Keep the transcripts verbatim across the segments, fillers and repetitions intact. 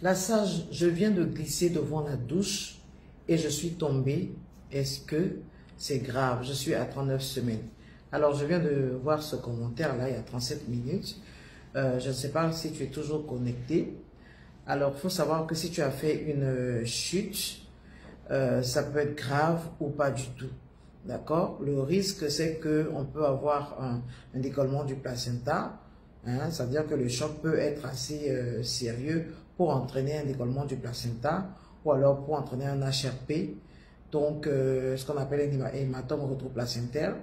La sage, je viens de glisser devant la douche et je suis tombée. Est-ce que c'est grave? Je suis à trente-neuf semaines. Alors, je viens de voir ce commentaire-là il y a trente-sept minutes. Euh, je ne sais pas si tu es toujours connecté. Alors, il faut savoir que si tu as fait une chute, euh, ça peut être grave ou pas du tout. D'accord? Le risque, c'est qu'on peut avoir un, un décollement du placenta. Hein, c'est-à-dire que le choc peut être assez euh, sérieux pour entraîner un décollement du placenta ou alors pour entraîner un H R P, donc euh, ce qu'on appelle un hématome rétroplacentaire,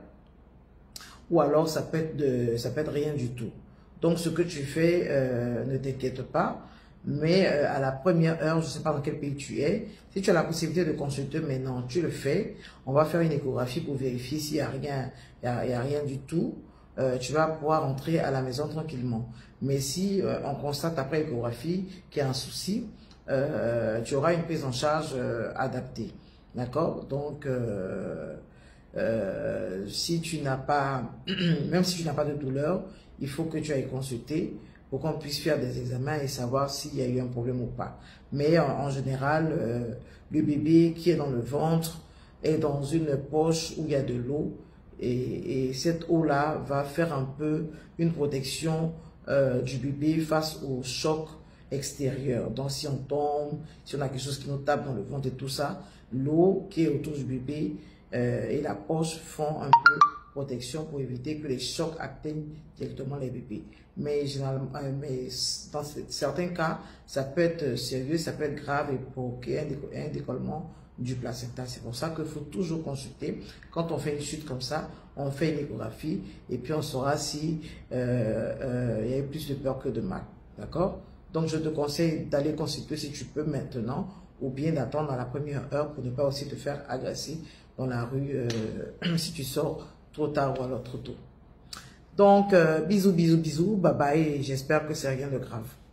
ou alors ça peut être, de, ça peut être rien du tout. Donc ce que tu fais, euh, ne t'inquiète pas, mais euh, à la première heure, je ne sais pas dans quel pays tu es, si tu as la possibilité de consulter maintenant, tu le fais, on va faire une échographie pour vérifier s'il n'y a rien, il y a, il y a rien du tout. Euh, tu vas pouvoir rentrer à la maison tranquillement. Mais si euh, on constate après l'échographie qu'il y a un souci, euh, tu auras une prise en charge euh, adaptée. D'accord? Donc, euh, euh, si tu n'as pas, même si tu n'as pas de douleur, il faut que tu ailles consulter pour qu'on puisse faire des examens et savoir s'il y a eu un problème ou pas. Mais en, en général, euh, le bébé qui est dans le ventre est dans une poche où il y a de l'eau. Et, et cette eau-là va faire un peu une protection euh, du bébé face au choc extérieur. Donc, si on tombe, si on a quelque chose qui nous tape dans le ventre et tout ça, l'eau qui est autour du bébé euh, et la poche font un peu protection pour éviter que les chocs atteignent directement les bébés. Mais, généralement, euh, mais dans certains cas, ça peut être sérieux, ça peut être grave et provoquer un, déco un décollement du placenta. C'est pour ça qu'il faut toujours consulter. Quand on fait une chute comme ça, on fait une échographie et puis on saura si euh, euh, il y a plus de peur que de mal. D'accord? Donc je te conseille d'aller consulter si tu peux maintenant ou bien d'attendre à la première heure pour ne pas aussi te faire agresser dans la rue euh, si tu sors trop tard ou alors trop tôt. Donc euh, bisous, bisous, bisous, bye bye et j'espère que c'est rien de grave.